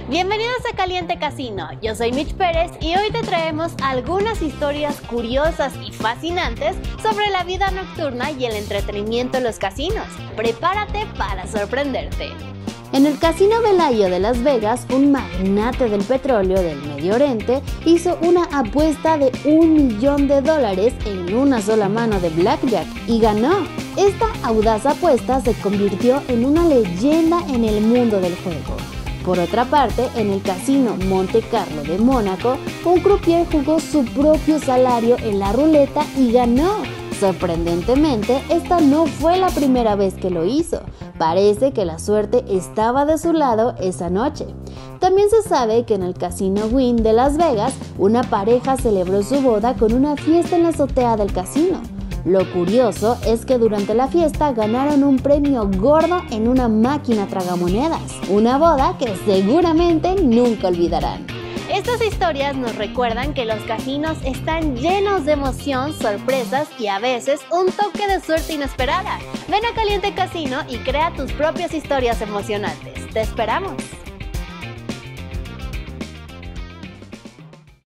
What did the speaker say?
Bienvenidos a Caliente Casino, yo soy Mitch Pérez y hoy te traemos algunas historias curiosas y fascinantes sobre la vida nocturna y el entretenimiento en los casinos. Prepárate para sorprenderte. En el Casino Bellagio de Las Vegas, un magnate del petróleo del Medio Oriente hizo una apuesta de $1 millón en una sola mano de blackjack y ganó. Esta audaz apuesta se convirtió en una leyenda en el mundo del juego. Por otra parte, en el Casino Monte Carlo de Mónaco, un croupier jugó su propio salario en la ruleta y ganó. Sorprendentemente, esta no fue la primera vez que lo hizo. Parece que la suerte estaba de su lado esa noche. También se sabe que en el Casino Wynn de Las Vegas, una pareja celebró su boda con una fiesta en la azotea del casino. Lo curioso es que durante la fiesta ganaron un premio gordo en una máquina tragamonedas, una boda que seguramente nunca olvidarán. Estas historias nos recuerdan que los casinos están llenos de emoción, sorpresas y a veces un toque de suerte inesperada. Ven a Caliente Casino y crea tus propias historias emocionantes. ¡Te esperamos!